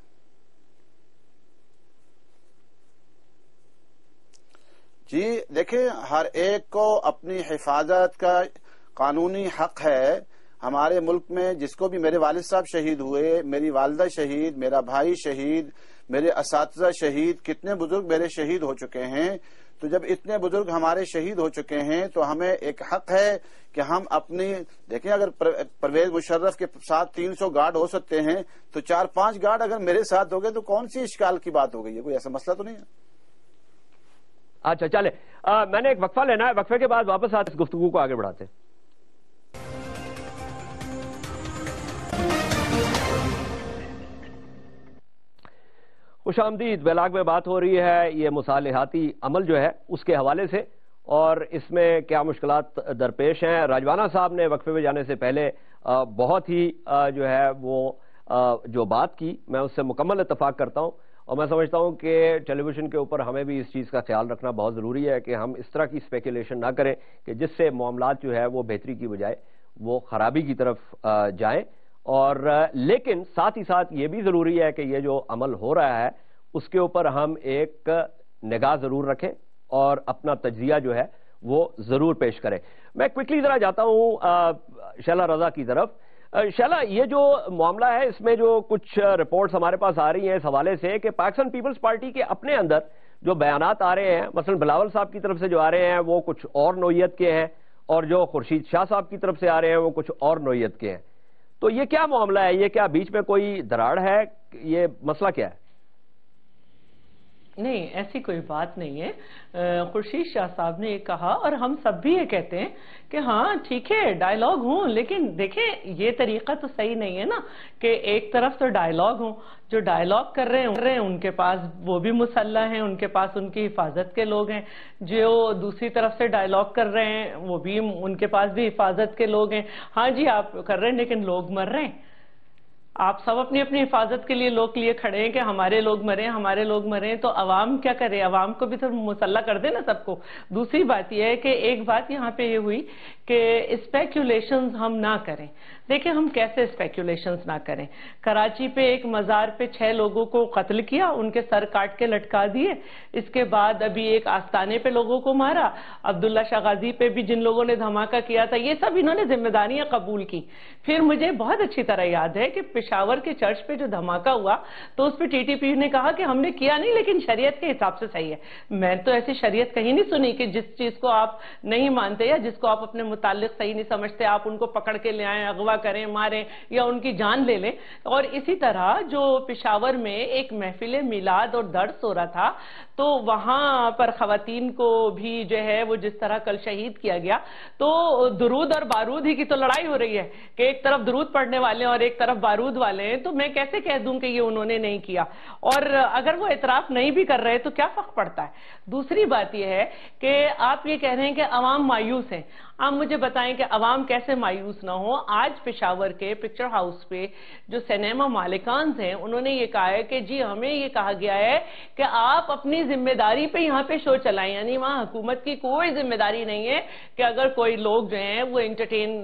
جی دیکھیں، ہر ایک کو اپنی حفاظت کا قانونی حق ہے. ہمارے ملک میں جس کو بھی، میرے والد صاحب شہید ہوئے، میری والدہ شہید، میرا بھائی شہید، میرے اساتذہ شہید، کتنے بزرگ میرے شہید ہو چکے ہیں. تو جب اتنے بزرگ ہمارے شہید ہو چکے ہیں تو ہمیں ایک حق ہے کہ ہم اپنی دیکھیں، اگر پرویز مشرف کے ساتھ 300 گارڈ ہو سکتے ہیں تو 4-5 گارڈ اگر میرے ساتھ ہو گئے تو کون سی اشکال کی بات ہو گئی ہے؟ کوئی ایسا مسئلہ تو نہیں ہے. اچھا چلے، میں نے ایک وقفہ لینا ہے، وقفے کے بعد واپس آتے اس گفتگو کو آگے بڑھاتے ہیں. خوش آمدید. بیلاگ میں بات ہو رہی ہے یہ مصالحاتی عمل جو ہے اس کے حوالے سے، اور اس میں کیا مشکلات درپیش ہیں. راجوانہ صاحب نے وقفے میں جانے سے پہلے بہت ہی جو ہے وہ جو بات کی، میں اس سے مکمل اتفاق کرتا ہوں، اور میں سمجھتا ہوں کہ ٹیلی ویژن کے اوپر ہمیں بھی اس چیز کا خیال رکھنا بہت ضروری ہے کہ ہم اس طرح کی اسپیکولیشن نہ کریں کہ جس سے معاملات جو ہے وہ بہتری کی بجائے وہ خرابی کی طرف جائیں. اور لیکن ساتھ ہی ساتھ یہ بھی ضروری ہے کہ یہ جو عمل ہو رہا ہے اس کے اوپر ہم ایک نگاہ ضرور رکھیں اور اپنا تجزیہ جو ہے وہ ضرور پیش کریں. میں کوئکلی ذرا جاتا ہوں شیلا رضا کی طرف. شیلا، یہ جو معاملہ ہے اس میں جو کچھ رپورٹس ہمارے پاس آ رہی ہیں اس حوالے سے کہ پاکستان پیپلز پارٹی کے اپنے اندر جو بیانات آ رہے ہیں، مثلا بلاول صاحب کی طرف سے جو آ رہے ہیں وہ کچھ اور نوعیت کے ہیں، اور جو خورشید شاہ صاحب کی طرف سے آ رہے ہیں وہ کچھ اور نوعیت کے ہیں. تو یہ کیا معاملہ ہے؟ یہ کیا بیچ میں کوئی دراڑ ہے؟ یہ مسئلہ کیا ہے؟ نہیں، ایسی کوئی بات نہیں ہے. خورشید شاہ صاحب نے یہ کہا، اور ہم سب بھی یہ کہتے ہیں کہ ہاں ٹھیک ہے ڈائیلاگ ہوں، لیکن دیکھیں یہ طریقہ تو صحیح نہیں ہے نا کہ ایک طرف تو ڈائیلاگ ہوں، جو ڈائیلاگ کر رہے ہیں ان کے پاس وہ بھی مسلح ہیں، ان کے پاس ان کی حفاظت کے لوگ ہیں، جو دوسری طرف سے ڈائیلاگ کر رہے ہیں وہ بھی ان کے پاس بھی حفاظت کے لوگ ہیں. ہاں جی آپ کر رہے ہیں لیکن لوگ مر رہے ہیں. آپ سب اپنی اپنی حفاظت کے لیے لوگ لیے کھڑے ہیں کہ ہمارے لوگ مریں، ہمارے لوگ مریں. تو عوام کیا کرے؟ عوام کو بھی تو مسلح کر دے نا سب کو. دوسری بات یہ ہے کہ ایک بات یہاں پہ یہ ہوئی کہ اسپیکولیشنز ہم نہ کریں. دیکھیں ہم کیسے اسپیکولیشنز نہ کریں. کراچی پہ ایک مزار پہ 6 لوگوں کو قتل کیا، ان کے سر کاٹ کے لٹکا دیے. اس کے بعد ابھی ایک آستانے پہ لوگوں کو مارا. عبداللہ شاہ غازی پہ بھی جن لوگوں نے دھماکہ کیا تھا، یہ سب انہوں نے ذمہ داریاں قبول کی. پھر مجھے بہت اچھی طرح یاد ہے کہ پشاور کے چرچ پہ جو دھماکہ ہوا تو اس پہ ٹی ٹی پی نے کہا کہ ہم نے کیا نہیں لیکن شریعت کے حساب سے صحیح ہے. میں تو ایسی شریعت کہیں نہیں سنی کہ جس چیز کو آپ نہیں مانتے یا جس کو آپ اپنے متعلق صحیح نہیں سمجھتے آپ ان کو پکڑ کے لے آئیں، اغوا کریں، ماریں یا ان کی جان لے لیں. اور اسی طرح جو پشاور میں ایک محفل میلاد اور درس ہو رہا تھا تو وہاں پر خواتین کو بھی جو ہے وہ جس طرح کل شہید کیا گیا، تو درود اور بارود ہی کی تو لڑائی ہو رہی ہے کہ ایک طرف درود پڑھنے والے ہیں اور ایک طرف بارود والے ہیں. تو میں کیسے کہہ دوں کہ یہ انہوں نے نہیں کیا؟ اور اگر وہ اعتراف نہیں بھی کر رہے تو کیا فرق پڑتا ہے؟ دوسری بات یہ ہے کہ آپ یہ کہہ رہے ہیں کہ عوام مایوس ہیں. آپ مجھے بتائیں کہ عوام کیسے مایوس نہ ہو؟ آج پشاور کے پکچر ہاؤس پہ جو سینما مالکان ہیں انہوں نے یہ کہا ہے کہ جی ہمیں یہ کہا گیا ہے کہ آپ اپنی ذمہ داری پہ یہاں پہ شو چلائیں. یعنی وہاں حکومت کی کوئی ذمہ داری نہیں ہے کہ اگر کوئی لوگ جو ہیں وہ انٹرٹین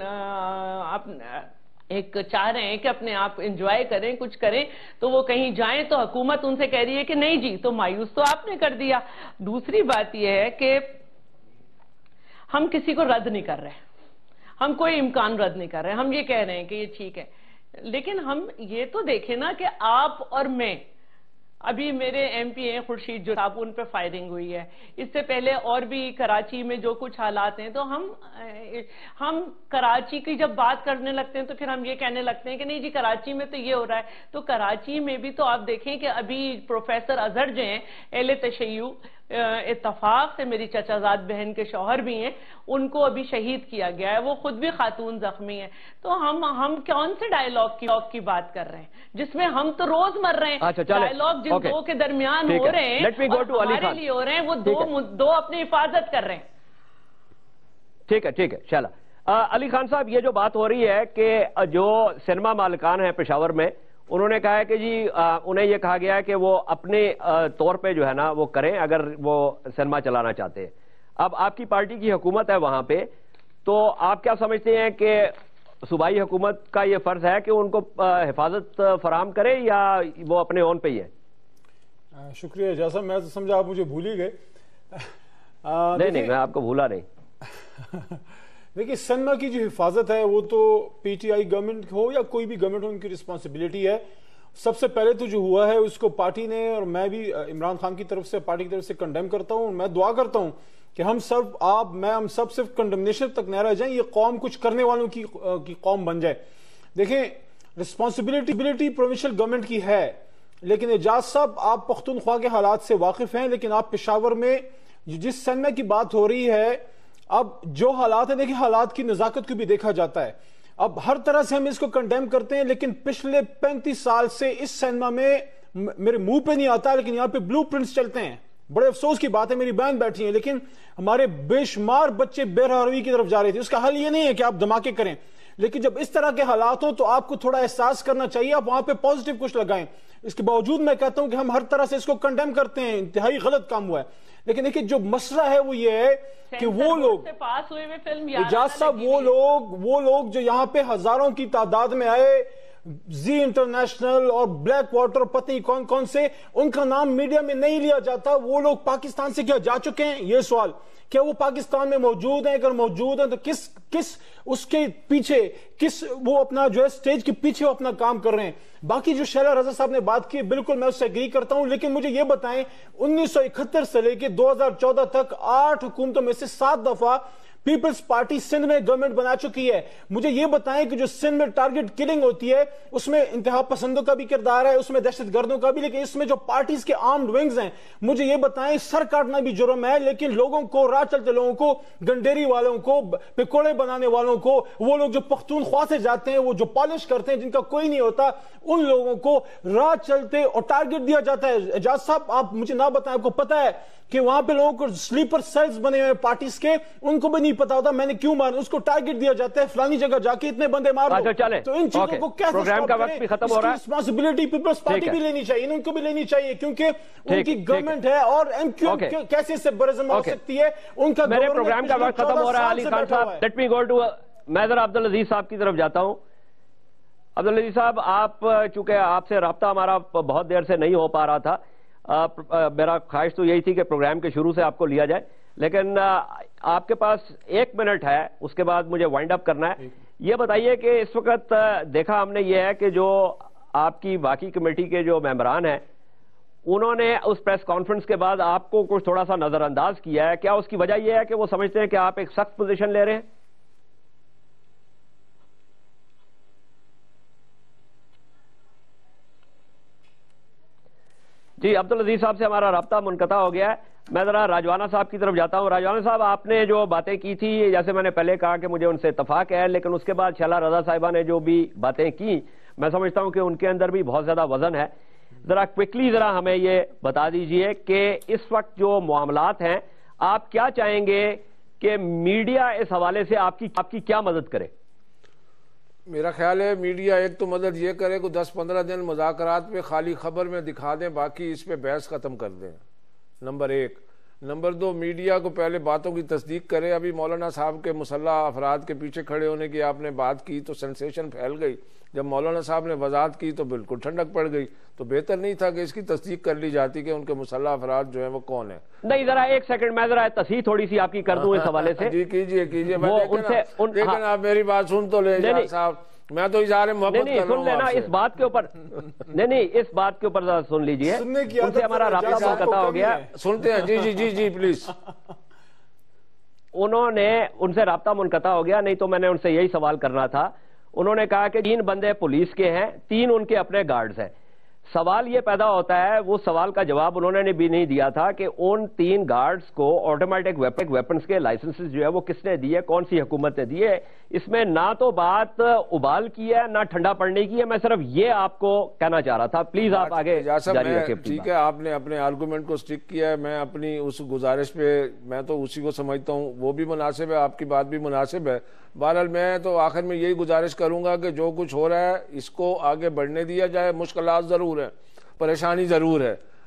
ایک چاہ رہے ہیں کہ اپنے آپ انجوائے کریں، کچھ کریں، تو وہ کہیں جائیں تو حکومت ان سے کہہ رہی ہے کہ نہیں جی. تو مایوس تو آپ نے کر دیا. دوسری بات یہ ہے کہ ہم کسی کو رد نہیں کر رہے، ہم کوئی امکان رد نہیں کر رہے. ہم یہ کہہ رہے ہیں کہ یہ ٹھیک ہے، لیکن ہم یہ تو دیکھیں نا کہ آپ اور میں، ابھی میرے ایم پی ہیں خورشید جو صاحب، ان پہ فائرنگ ہوئی ہے. اس سے پہلے اور بھی کراچی میں جو کچھ حالات ہیں، تو ہم کراچی کی جب بات کرنے لگتے ہیں تو پھر ہم یہ کہنے لگتے ہیں کہ نہیں جی کراچی میں تو یہ ہو رہا ہے. تو کراچی میں بھی تو آپ دیکھیں کہ ابھی پروفیسر اظہر جو ہیں اہل تشیع، اتفاق سے میری چچا زاد بہن کے شوہر بھی ہیں، ان کو ابھی شہید کیا گیا ہے، وہ خود بھی خاتون زخمی ہیں. تو ہم کون سے ڈائیلاگ کی بات کر رہے ہیں جس میں ہم تو روز مر رہے ہیں؟ ڈائیلاگ جن دو کے درمیان ہو رہے ہیں اور ہمارے لیے ہو رہے ہیں، وہ دو اپنی حفاظت کر رہے ہیں. ٹھیک ہے شالا. علی خان صاحب، یہ جو بات ہو رہی ہے کہ جو سینما مالکان ہیں پشاور میں، انہوں نے کہا ہے کہ جی انہیں یہ کہا گیا ہے کہ وہ اپنے طور پہ جو ہے نا وہ کریں اگر وہ سینما چلانا چاہتے ہیں. اب آپ کی پارٹی کی حکومت ہے وہاں پہ، تو آپ کیا سمجھتے ہیں کہ صوبائی حکومت کا یہ فرض ہے کہ ان کو حفاظت فراہم کرے یا وہ اپنے اون پہ ہی ہے؟ شکریہ اجازت. میں تو سمجھا آپ مجھے بھول ہی گئے. نہیں میں آپ کو بھولا نہیں. دیکھیے سینما کی جو حفاظت ہے وہ تو پی ٹی آئی گورنمنٹ ہو یا کوئی بھی گورنمنٹ ہو، ان کی رسپانسبلٹی ہے. سب سے پہلے تو جو ہوا ہے اس کو پارٹی نے، اور میں بھی عمران خان کی طرف سے، پارٹی کی طرف سے کنڈیم کرتا ہوں. میں دعا کرتا ہوں کہ ہم سب صرف کنڈمنیشن تک نہ رہ جائیں، یہ قوم کچھ کرنے والوں کی قوم بن جائے. دیکھیں رسپانسبلٹی پروونشل گورنمنٹ کی ہے، لیکن اعجاز صاحب آپ پختونخوا کے حالات سے واقف ہیں، لیکن آپ پشاور میں جس سینما کی بات ہو رہی ہے، اب جو حالات ہیں، دیکھیں حالات کی نزاکت کو بھی دیکھا جاتا ہے. اب ہر طرح سے ہم اس کو کنڈیم کرتے ہیں، لیکن پچھلے 35 سال سے اس سینما میں میرے منہ پہ نہیں آتا، لیکن یہاں پہ بلو پرنٹس چلتے ہیں. بڑے افسوس کی بات ہے، میری بہن بیٹھی ہیں، لیکن ہمارے بے شمار بچے بے رہروی کی طرف جا رہے تھے. اس کا حل یہ نہیں ہے کہ آپ دھماکے کریں، لیکن جب اس طرح کے حالات ہوں تو آپ کو تھوڑا احساس کرنا چاہیے، آپ وہاں پہ پازیٹیو کچھ لگائیں. اس کے باوجود میں کہتا ہوں کہ ہم ہر طرح سے اس کو کنڈیم کرتے ہیں، انتہائی غلط کام ہوا ہے. لیکن دیکھیں جو مسئلہ ہے وہ یہ ہے کہ وہ لوگ اعجاز صاحب، وہ لوگ جو یہاں پہ ہزاروں کی تعداد میں آئے، زی انٹرنیشنل اور بلیک واٹر، پتہ نہیں کون کون سے، ان کا نام میڈیا میں نہیں لیا جاتا. وہ لوگ پاکستان سے کیا جا چکے ہیں؟ یہ سوال، کیا وہ پاکستان میں موجود ہیں؟ اگر موجود ہیں تو کس اس کے پیچھے، وہ اپنا جو ہے سٹیج کے پیچھے وہ اپنا کام کر رہے ہیں. باقی جو شیلا رضا صاحب نے بات کی، بالکل میں اس سے ایگری کرتا ہوں، لیکن مجھے یہ بتائیں 1971 سے لے کے 2014 تک 8 حکومتوں میں سے 7 دفعہ پیپلز پارٹی سندھ میں گورنمنٹ بنا چکی ہے. مجھے یہ بتائیں کہ جو سندھ میں ٹارگٹ کلنگ ہوتی ہے اس میں انتہا پسندوں کا بھی کردار ہے، اس میں دہشت گردوں کا بھی، لیکن اس میں جو پارٹیز کے آرمڈ ونگز ہیں، مجھے یہ بتائیں سر کاٹنا بھی جرم ہے، لیکن لوگوں کو، راہ چلتے لوگوں کو، گنڈیری والوں کو، پکوڑے بنانے والوں کو، وہ لوگ جو پختونخوا سے جاتے ہیں، وہ جو پالش کرتے ہیں، جن کا کوئی نہیں ہوتا، ان لوگوں کو راہ چلتے اور ٹارگٹ دیا جاتا ہے. اعجاز صاحب آپ مجھے نہ بتائیں، آپ کو پتا ہے کہ وہاں پہ لوگوں کو سلیپر سیلز بنے ہوئے پارٹیز کے، ان کو بھی نہیں پتا ہوتا میں نے کیوں مارا، اس کو ٹارگٹ دیا جاتا ہے فلانی جگہ جا کے اتنے بندے مار دو. تو ان چیزوں کو کیسے پروگرام کا وقت بھی ختم ہو رہا ہے. رسپانسبلٹی پیپلز پارٹی بھی لینی چاہیے، ان کو بھی لینی چاہیے، کیونکہ ان کی گورنمنٹ ہے، اور ایم کیو کیسے اس سے برزم ہو سکتی ہے ان کا. میرے پروگرام کا وقت ختم ہو رہا ہے. علی خان صاحب، لیٹ می گو ٹو، میں ذرا عبدالعزیز صاحب کی طرف جاتا ہوں. عبدالعزیز صاحب، آپ چونکہ آپ سے رابطہ ہمارا بہت دیر سے نہیں ہو پا رہا تھا، میرا خواہش تو یہی تھی کہ پروگرام کے شروع سے آپ کو لیا جائے، لیکن آپ کے پاس 1 منٹ ہے، اس کے بعد مجھے وائنڈ اپ کرنا ہے. یہ بتائیے کہ اس وقت دیکھا ہم نے یہ ہے کہ جو آپ کی باقی کمیٹی کے جو ممبران ہیں، انہوں نے اس پریس کانفرنس کے بعد آپ کو کچھ تھوڑا سا نظر انداز کیا ہے. کیا اس کی وجہ یہ ہے کہ وہ سمجھتے ہیں کہ آپ ایک سخت پوزیشن لے رہے ہیں؟ جی، عبدالعزیز صاحب سے ہمارا رابطہ منقطع ہو گیا ہے. میں ذرا راجوانہ صاحب کی طرف جاتا ہوں. راجوانہ صاحب، آپ نے جو باتیں کی تھی، جیسے میں نے پہلے کہا کہ مجھے ان سے اتفاق ہے، لیکن اس کے بعد شیلا رضا صاحبہ نے جو بھی باتیں کی، میں سمجھتا ہوں کہ ان کے اندر بھی بہت زیادہ وزن ہے. ذرا کوئکلی ذرا ہمیں یہ بتا دیجئے کہ اس وقت جو معاملات ہیں، آپ کیا چاہیں گے کہ میڈیا اس حوالے سے آپ کی کیا مدد کرے؟ میرا خیال ہے میڈیا ایک تو مدد یہ کرے کہ 10-15 دن مذاکرات پہ خالی خبر میں دکھا دیں، باقی اس پہ بحث ختم کر دیں. نمبر 1. نمبر 2، میڈیا کو پہلے باتوں کی تصدیق کرے. ابھی مولانا صاحب کے مسلح افراد کے پیچھے کھڑے ہونے کی آپ نے بات کی تو سینسیشن پھیل گئی. جب مولانا صاحب نے وضاحت کی تو بالکل ٹھنڈک پڑ گئی. تو بہتر نہیں تھا کہ اس کی تصدیق کر لی جاتی کہ ان کے مسلح افراد جو ہیں وہ کون ہیں؟ نہیں، ذرا 1 سیکنڈ میں ذرا تصحیح تھوڑی سی آپ کی کر دوں اس حوالے سے. جی کیجئے. لیکن آپ میری بات سن تو لے صاحب، میں تو اظہار محبت کر رہا ہوں. سن لینا اس بات کے اوپر، نہیں اس بات کے اوپر ذرا سن لیجئے. ان سے ہمارا رابطہ منقطع ہو گیا. سنتے ہیں. جی پلیز. انہوں نے ان سے رابطہ منقطع ہو گیا، نہیں تو میں نے ان سے یہی سوال کرنا تھا. انہوں نے کہا کہ 3 بندے پولیس کے ہیں، 3 ان کے اپنے گارڈز ہیں. سوال یہ پیدا ہوتا ہے، وہ سوال کا جواب انہوں نے بھی نہیں دیا تھا کہ ان 3 گارڈز کو آٹومیٹک ویپنز کے لائسنسز جو ہے وہ کس نے دیے، کون سی حکومت نے دیے. اس میں نہ تو بات ابال کی ہے نہ ٹھنڈا پڑنے کی ہے. میں صرف یہ آپ کو کہنا چاہ رہا تھا. پلیز آپ آگے جاری رکھیں. ٹھیک ہے، آپ نے اپنے آرگومنٹ کو سٹک کیا ہے. میں اپنی اس گزارش پہ میں تو اسی کو سمجھتا ہوں، وہ بھی مناسب ہے، آپ کی بات بھی مناسب ہے. بہرحال میں تو آخر میں یہی گزارش کروں گا کہ جو کچھ ہو رہا ہے اس کو آگے بڑھنے دیا جائے. مشکلات ضرور ہیں، پریشانی ضرور ہے،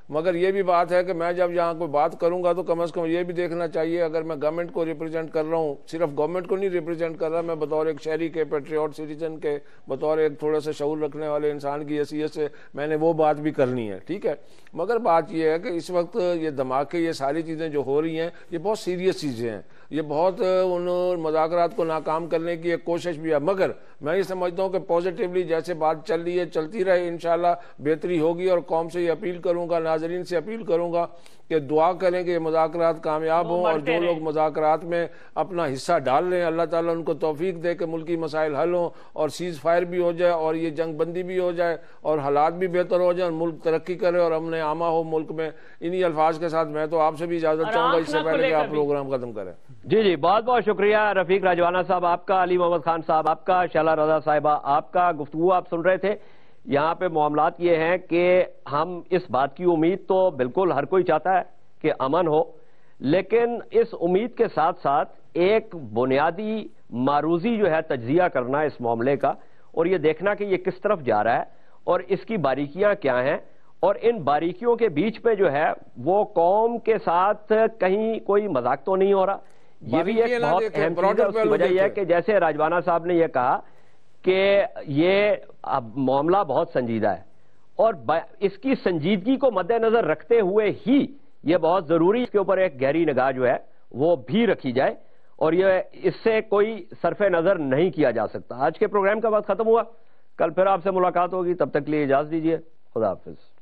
مگر یہ بھی بات ہے کہ میں جب یہاں کوئی بات کروں گا تو کم از کم یہ بھی دیکھنا چاہیے، اگر میں گورنمنٹ کو ریپرزینٹ کر رہا ہوں، صرف گورنمنٹ کو نہیں ریپرزینٹ کر رہا، میں بطور ایک شہری کے، پیٹریوٹ سٹیزن کے، بطور ایک تھوڑا سا شعور رکھنے والے انسان کی حیثیت سے میں نے وہ بات بھی کرنی ہے، ٹھیک ہے۔ مگر بات یہ ہے کہ اس وقت یہ دھماکے، یہ ساری چیزیں جو ہو رہی ہیں، یہ بہت سیریس چیزیں ہیں، یہ بہت ان مذاکرات کو ناکام کرنے کی ایک کوشش بھی ہے، مگر میں یہ سمجھتا ہوں کہ پازیٹیولی جیسے بات چل رہی ہے چلتی رہے، انشاءاللہ بہتری ہوگی، اور قوم سے یہ اپیل کروں گا، ناظرین سے اپیل کروں گا کہ دعا کریں کہ یہ مذاکرات کامیاب ہوں، اور جو لوگ مذاکرات میں اپنا حصہ ڈال لیں، اللہ تعالیٰ ان کو توفیق دے کہ ملکی مسائل حل ہوں، اور سیز فائر بھی ہو جائے، اور یہ جنگ بندی بھی ہو جائے، اور حالات بھی بہتر ہو جائیں، اور ملک ترقی کرے اور امن عامہ ہو ملک میں۔ انہی الفاظ کے ساتھ میں تو آپ سے بھی اجازت چاہوں گا اس سے پہلے کہ آپ پروگرام ختم کریں۔ جی بہت بہت شکریہ رفیق راجوانہ صاحب آپ کا، علی محمد خان صاحب آپ کا، شعلہ رضا صاحبہ آپ کا۔ گفتگو آپ سن رہے تھے، یہاں پہ معاملات یہ ہیں کہ ہم اس بات کی امید تو بالکل ہر کوئی چاہتا ہے کہ امن ہو، لیکن اس امید کے ساتھ ساتھ ایک بنیادی معروضی جو ہے تجزیہ کرنا اس معاملے کا، اور یہ دیکھنا کہ یہ کس طرف جا رہا ہے اور اس کی باریکیاں کیا ہیں، اور ان باریکیوں کے بیچ پہ جو ہے وہ قوم کے ساتھ کہیں کوئی مذاق تو نہیں ہو رہا۔ یہ بھی ایک بہت اہم چیز ہے، اس کی وجہ یہ ہے کہ جیسے راجوانہ صاحب نے یہ کہا کہ یہ معاملہ بہت سنجیدہ ہے، اور اس کی سنجیدگی کو مد نظر رکھتے ہوئے ہی یہ بہت ضروری اس کے اوپر ایک گہری نگاہ جو ہے وہ بھی رکھی جائے، اور یہ اس سے کوئی صرف نظر نہیں کیا جا سکتا۔ آج کے پروگرام کا وقت ختم ہوا، کل پھر آپ سے ملاقات ہوگی، تب تک کے لیے اجازت دیجیے، خدا حافظ۔